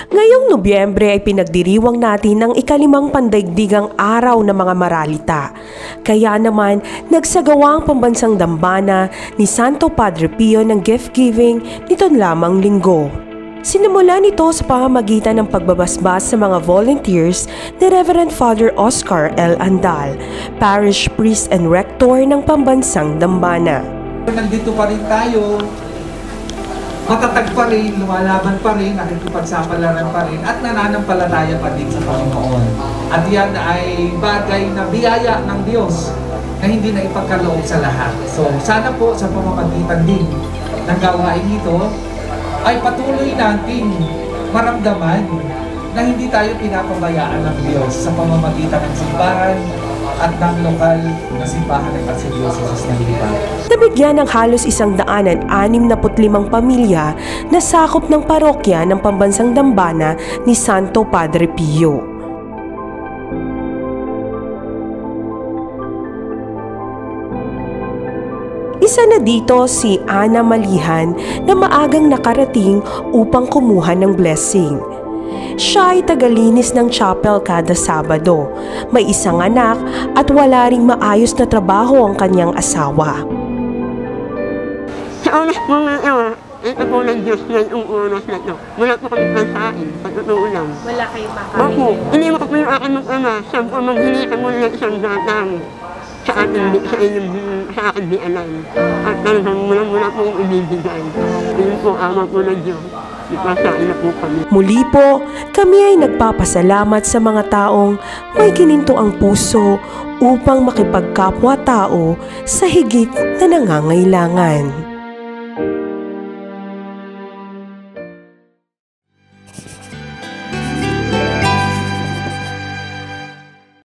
Ngayong Nobyembre ay pinagdiriwang natin ang ika-5 pandaigdigang araw ng mga maralita. Kaya naman, nagsagawa ang pambansang dambana ni Santo Padre Pio ng gift giving nito lamang linggo. Sinimula nito sa pamamagitan ng pagbabasbas sa mga volunteers ni Reverend Father Oscar L. Andal, Parish Priest and Rector ng pambansang dambana. Nandito pa rin tayo, matatag pa rin, lumalaban pa rin, nakikipagsapalaran pa rin, at nananampalataya pa din sa Panginoon. At yan ay bagay na biyaya ng Diyos na hindi na ipagkaloob sa lahat. So sana po sa pamamagitan din ng gawain ito, ay patuloy nating maramdaman na hindi tayo pinapabayaan ng Diyos sa pamamagitan ng simbahan at ng lokal na simbahan ng Archdiocese ng Lipa. Nabigyan ng halos 165 pamilya na sakop ng parokya ng pambansang dambana ni Santo Padre Pio. Isa na dito si Ana Malihan na maagang nakarating upang kumuha ng blessing. Siya ay tagalinis ng chapel kada Sabado. May isang anak at wala ring maayos na trabaho ang kanyang asawa. Sa oras po ng ito po ng Diyos na yung oras na ito. Wala po kami kasain, patutuo lang. Wala kayong makain. Opo, iniwan ko po yung aking mag-ama, saan po maghili ka muna ng isang gatang sa akin di alam. At talagang mula po yung ibibigay. Yun po, ama po ng Diyos. Ipasain na po kami. Muli po, kami ay nagpapasalamat sa mga taong may gininto ang puso upang makipagkapwa-tao sa higit na nangangailangan.